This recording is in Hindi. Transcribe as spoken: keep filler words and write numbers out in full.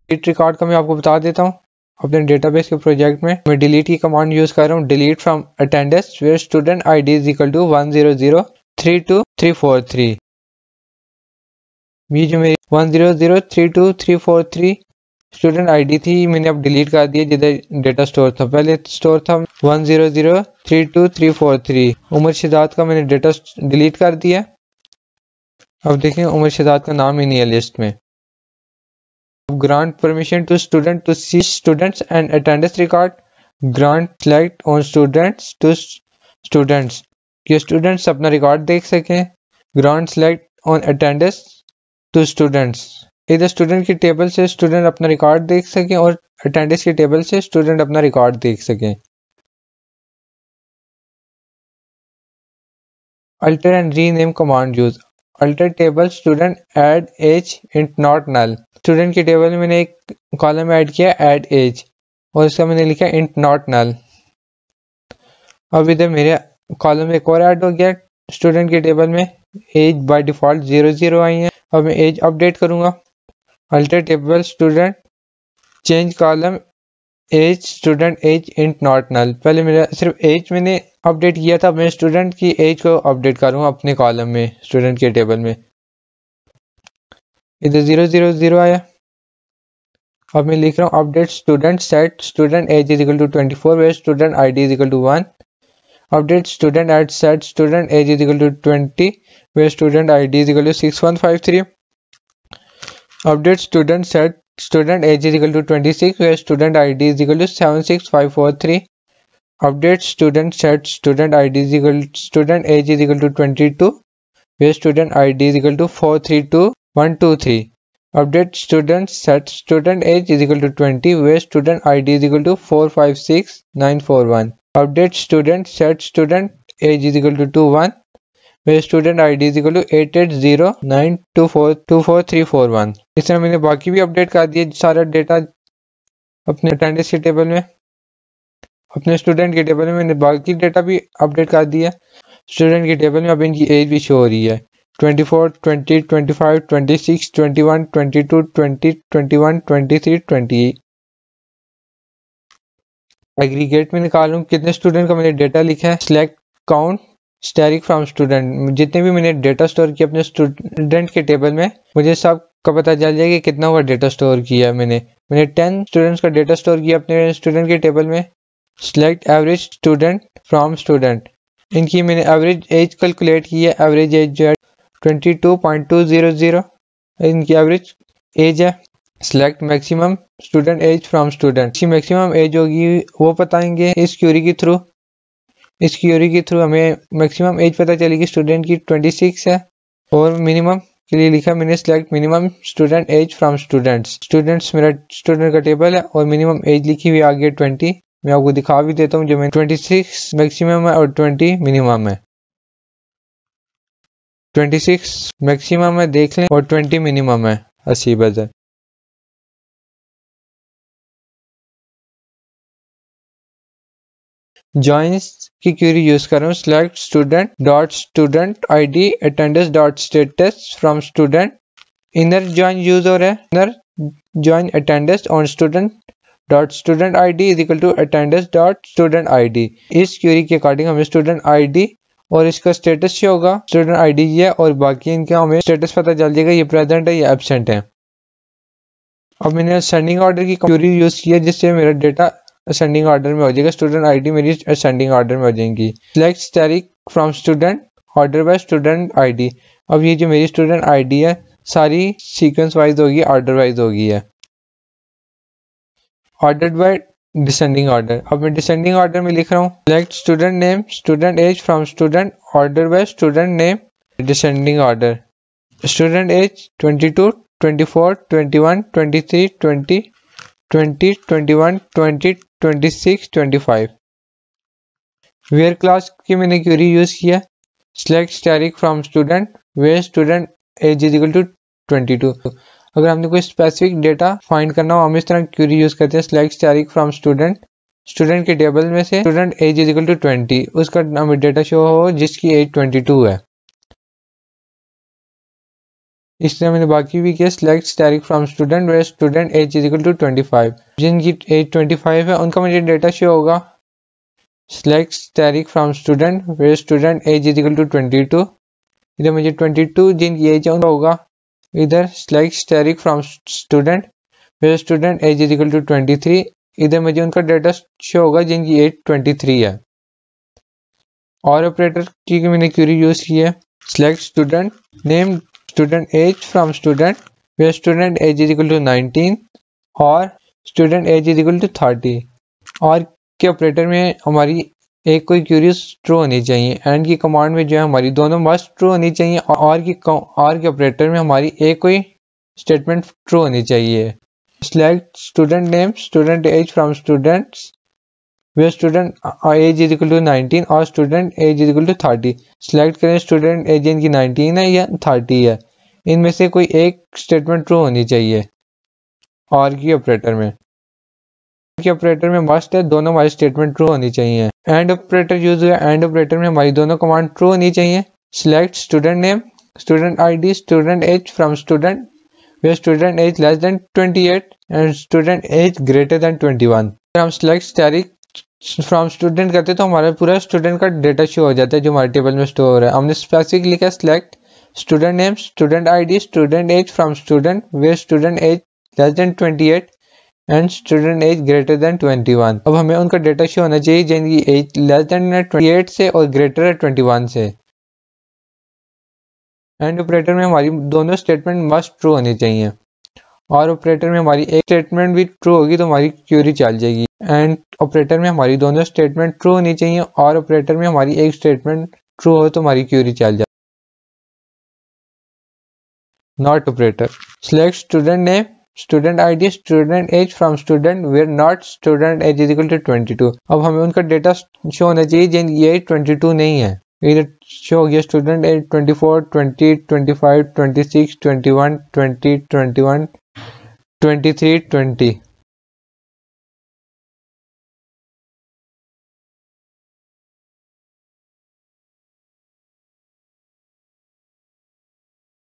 डिलीट रिकॉर्ड का मैं आपको बता देता हूँ। अपने डेटाबेस के प्रोजेक्ट में मैं डिलीट की कमांड यूज कर रहा हूँ। Delete from attendance where student ID is equal to one zero zero three two three four three. ये जो मेरी one zero zero three two three four three student ID थी, मैंने अब डिलीट कर दिया जिधर डेटा स्टोर था। पहले स्टोर था one zero zero three two three four three. Umar Shahzad का मैंने डेटा डिलीट कर दिया। अब देखें उमर शहजाद का नाम ही नहीं है लिस्ट में। Grant permission to student to see students and attendance record. Grant select on students to students कि स्टूडेंट्स अपना रिकॉर्ड देख सकें। Grant select on attendance to students, इधर स्टूडेंट की टेबल से स्टूडेंट अपना रिकॉर्ड देख सकें और अटेंडेंस की टेबल से स्टूडेंट अपना रिकॉर्ड देख सकें। Alter and rename command use. Alter table student add age int not null. Student की टेबल में मैंने एक कॉलम ऐड किया ऐड एज और इसका मैंने लिखा इंट नॉट नल। अब इधर मेरे कॉलम एक और ऐड हो गया स्टूडेंट की टेबल में। Age by default zero zero आई है। अब मैं एज अपडेट करूंगा। Alter table student change column age student age int not null. पहले मेरा सिर्फ एज मैंने अपडेट किया था, मैं स्टूडेंट की एज को अपडेट करूंगा अपने कॉलम में स्टूडेंट के टेबल में। इधर जीरो जीरो जीरो आया। अब मैं लिख रहा हूँ update student set student age is equal to twenty four where student I D is equal to one. Update student at set student age is equal to twenty where student I D is equal to six one five three. Update student set student age is equal to twenty six where student I D is equal to seven six five four three. Update student set student I D is equal student age is equal to twenty two where student I D is equal to four three two one two three. Update student set student age is equal to twenty where student I D is equal to four five six nine four one. Update student set student age is equal to two one where student I D is equal to eight eight zero nine two four two four three four one. इस तरह मैंने बाकी भी अपडेट कर दिया सारा डेटा अपने अटेंडेंस की टेबल में। अपने स्टूडेंट के टेबल में मैंने बाकी डेटा भी अपडेट कर दिया। स्टूडेंट की टेबल में अब इनकी एज भी शो हो रही है twenty four twenty twenty five twenty six twenty one twenty two twenty twenty one twenty three twenty eight. Aggregate में निकालूं कितने स्टूडेंट का मैंने डेटा लिखा है। Select count asterisk from student. जितने भी मैंने डेटा स्टोर किया अपने स्टूडेंट के टेबल में मुझे सब का पता चल जाएगा कि कितना हुआ डेटा स्टोर किया मैंने। मैंने टेन स्टूडेंट्स का डेटा स्टोर किया अपने स्टूडेंट के टेबल में। Select average student from student. इनकी मैंने एवरेज एज कैलकुलेट की है। एवरेज एज जो है twenty two point two zero zero इनकी एवरेज एज है। Select maximum student age from student. इसकी मैक्सिमम एज होगी वो बताएंगे इस क्यूरी के थ्रू। इस क्यूरी के थ्रू हमें मैक्सिमम एज पता चलेगी स्टूडेंट की ट्वेंटी सिक्स है। और मिनिमम के लिए लिखा मैंने select minimum student age from students. Students मेरा स्टूडेंट का टेबल है और मिनिमम एज लिखी हुई आगे ट्वेंटी। मैं आपको दिखा भी देता हूँ जो मैं ट्वेंटी सिक्स मैक्सिमम है और ट्वेंटी मिनिमम है। ट्वेंटी सिक्स मैक्सिमम है देख लें और ट्वेंटी मिनिमम है अस्सी बजे। जॉइंस की क्वेरी यूज कर रहा हूँ। Select student dot student I D attendance dot status from student. Inner join use हो रहा है। Inner join attendance on student dot student I D is equal to attendance dot student I D. इस क्वेरी के अकॉर्डिंग हमें स्टूडेंट आई डी और इसका स्टेटस क्या होगा स्टूडेंट आई डी ये और बाकी इनका हमें स्टेटस पता चल जाएगा ये प्रेजेंट है या एब्सेंट है। अब मैंने असेंडिंग ऑर्डर की क्वेरी यूज किया जिससे मेरा डेटा असेंडिंग ऑर्डर में हो जाएगा। स्टूडेंट आईडी मेरी असेंडिंग ऑर्डर में हो जाएंगी। Select asterisk from student order by student ID. अब ये जो मेरी स्टूडेंट आईडी है सारी सीक्वेंस वाइज होगी ऑर्डर वाइज होगी है। Order by descending order. अब मैं डिसेंडिंग ऑर्डर में लिख रहा हूँ। Select student name student age from student order by student name descending order. Student age twenty two twenty four twenty one twenty three twenty twenty twenty one twenty twenty six twenty five. Where clause की मैंने क्वेरी यूज किया। Select asterisk from student where student age is equal to twenty two. अगर हमने कोई स्पेसिफिक डेटा फाइंड करना हो हम इस तरह क्वेरी यूज करते हैं। Select asterisk from student student के टेबल में से student age is equal to twenty उसका हमें डेटा शो हो जिसकी एज ट्वेंटी टू है। इस तरह मैंने बाकी भी किया। सिलेक्ट तारीख from student where student age is equal to twenty five, जिनकी एज ट्वेंटी फाइव है उनका मुझे डेटा शो होगा। सिलेक्ट तारीख from student where student age is equal to twenty two, इधर मुझे ट्वेंटी टू जिनकी एज उनका होगा। इधर सिलेक्ट तारीख from student where student age is equal to twenty three, इधर मुझे उनका डेटा शो होगा जिनकी एज ट्वेंटी थ्री है। और ऑपरेटर की मैंने क्वेरी यूज की है। Select student name student age from student where student age is equal to nineteen or student age is equal to thirty. Or के ऑपरेटर में हमारी एक कोई क्यूरीज ट्रू होनी चाहिए। एंड की कमांड में जो है हमारी दोनों मस्ट ट्रू होनी चाहिए। और की और के ऑपरेटर में हमारी एक कोई स्टेटमेंट ट्रू होनी चाहिए। Select student name student age from students where student age is equal to nineteen or student age is equal to thirty. Select करें स्टूडेंट एज इनकी नाइनटीन है या थर्टी है, इनमें से कोई एक स्टेटमेंट ट्रू होनी चाहिए। और की ऑपरेटर में के ऑपरेटर में मस्ट है दोनों हमारी स्टेटमेंट ट्रू होनी चाहिए। एंड ऑपरेटर यूज हुआ। एंड ऑपरेटर में हमारी दोनों कमांड ट्रू होनी चाहिए। Select student name student ID student age from student where student age less than twenty eight and student age greater than twenty one. हम सिलेक्ट तारीख फ्रॉम स्टूडेंट करते तो हमारा पूरा स्टूडेंट का डेटा शो हो जाता है जो हमारे टेबल में स्टोर है। हमने स्पेसिफिक लिखा select student name student ID student age from student where student age less than twenty eight and student age greater than twenty one. अब हमें उनका डेटा शो होना चाहिए जिनकी age less than twenty eight से और ग्रेटर है ट्वेंटी वन से। एंड ऑपरेटर में हमारी दोनों स्टेटमेंट मस्ट ट्रू होनी चाहिए। और ऑपरेटर में हमारी एक स्टेटमेंट भी ट्रू होगी तो हमारी क्यूरी चल जाएगी। एंड ऑपरेटर में हमारी दोनों स्टेटमेंट ट्रू होनी चाहिए और ऑपरेटर में हमारी एक स्टेटमेंट ट्रू हो तो हमारी क्यूरी चल जाए। Not operator select student name student ID student age from student where not student age is equal to twenty two. अब हमें उनका डेटा शो होना चाहिए जिनकी एज ट्वेंटी टू नहीं है। इधर शो हो गया student age twenty four twenty twenty five twenty six twenty one twenty twenty one twenty three twenty.